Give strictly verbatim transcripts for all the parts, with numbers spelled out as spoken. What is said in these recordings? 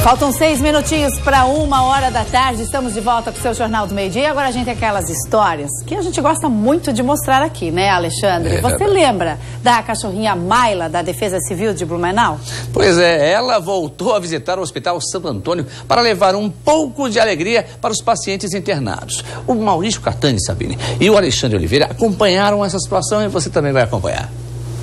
Faltam seis minutinhos para uma hora da tarde. Estamos de volta com o seu Jornal do Meio-Dia. Agora a gente tem aquelas histórias que a gente gosta muito de mostrar aqui, né, Alexandre? É, Você é... lembra da cachorrinha Mayla, da Defesa Civil de Blumenau? Pois é, ela voltou a visitar o Hospital Santo Antônio para levar um pouco de alegria para os pacientes internados. O Maurício Catani, Sabine, e o Alexandre Oliveira acompanharam essa situação e você também vai acompanhar.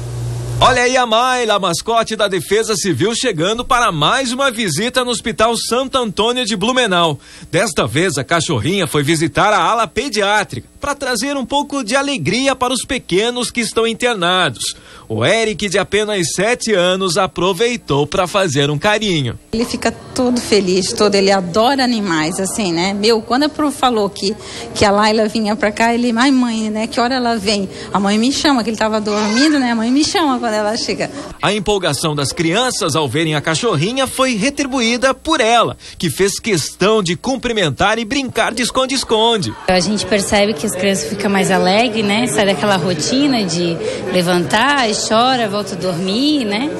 Olha aí a Mayla, a mascote da Defesa Civil, chegando para mais uma visita no Hospital Santo Antônio de Blumenau. Desta vez, a cachorrinha foi visitar a ala pediátrica para trazer um pouco de alegria para os pequenos que estão internados. O Eric, de apenas sete anos, aproveitou para fazer um carinho. Ele fica todo feliz, todo, ele adora animais, assim, né? Meu, quando a Pro falou que, que a Layla vinha para cá, ele, ai mãe, né? Que hora ela vem? A mãe me chama, que ele estava dormindo, né? A mãe me chama quando ela chega. A empolgação das crianças ao verem a cachorrinha foi retribuída por ela, que fez questão de cumprimentar e brincar de esconde-esconde. A gente percebe que as crianças ficam mais alegres, né? Sai daquela rotina de levantar, chora, volta a dormir, né?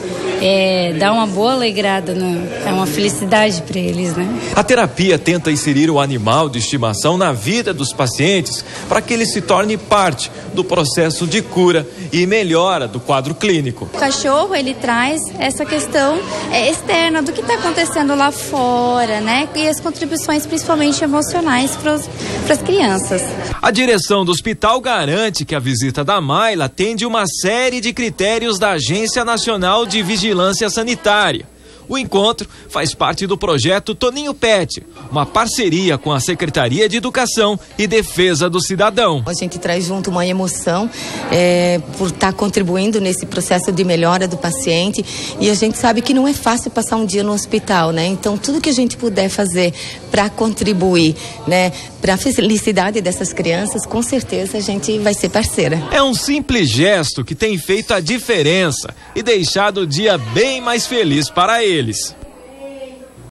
É, dá uma boa alegrada, né? É uma felicidade para eles, né? A terapia tenta inserir o animal de estimação na vida dos pacientes para que ele se torne parte do processo de cura e melhora do quadro clínico. O cachorro, ele traz essa questão é, externa do que está acontecendo lá fora, né? E as contribuições principalmente emocionais para as crianças. A direção do hospital garante que a visita da Mayla atende uma série de critérios da Agência Nacional de Vigilância Sanitária. O encontro faz parte do projeto Toninho Pet, uma parceria com a Secretaria de Educação e Defesa do Cidadão. A gente traz junto uma emoção é, por estar contribuindo nesse processo de melhora do paciente, e a gente sabe que não é fácil passar um dia no hospital, né? Então tudo que a gente puder fazer para contribuir, né, para a felicidade dessas crianças, com certeza a gente vai ser parceira. É um simples gesto que tem feito a diferença e deixado o dia bem mais feliz para eles.